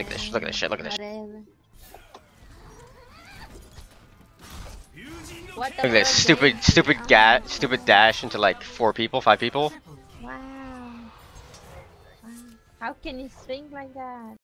Look at this. Look at this shit. Look at this. Whatever. What Look at this stupid dash into like 4 people, 5 people. Wow. Wow. How can you swing like that?